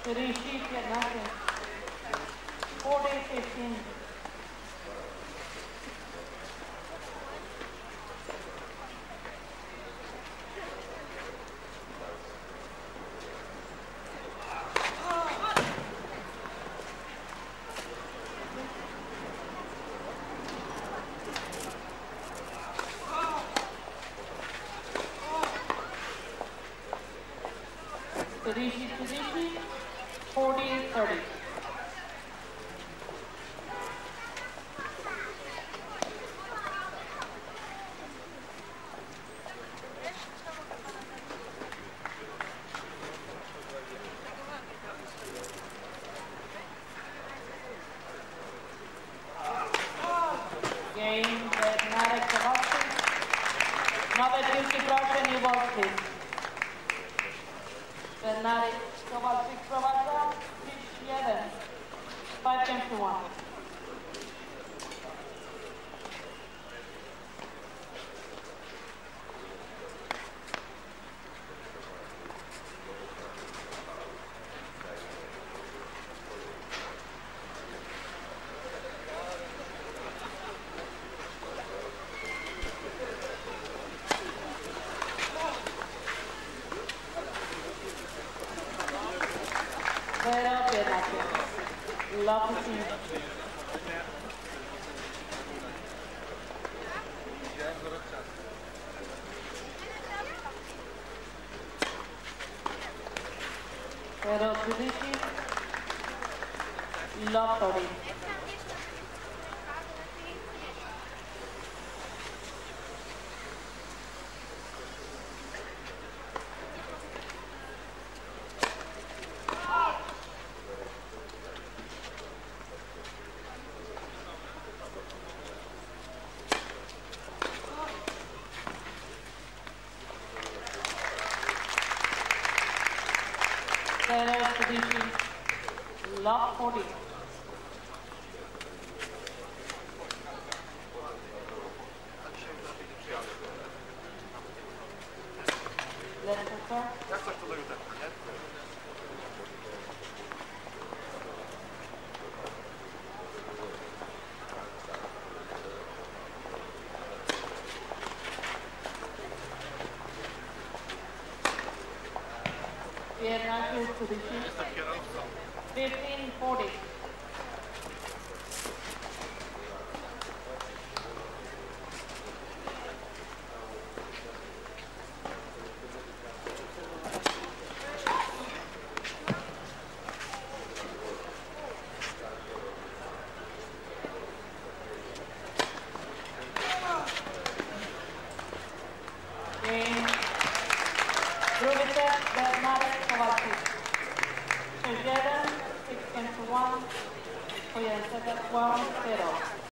Rishi Fernandez, 40-15. Rishi 40-30. Game Bednarek Kowalczyk. Nowe piłki proszę, nie włączyć. Bednarek Kowalczyk prowadza 31. 5-1. Zero 15. Lucky team. Zero 30. Lock 30. Zero 30. Lock 40. Let's start. Jak coś to do jutra, nie? Vietnam to the Jestem kierowcą. 15-40. Game. Drugi set, Bednarek Kowalczyk. 6-1, 6-1. 1-0.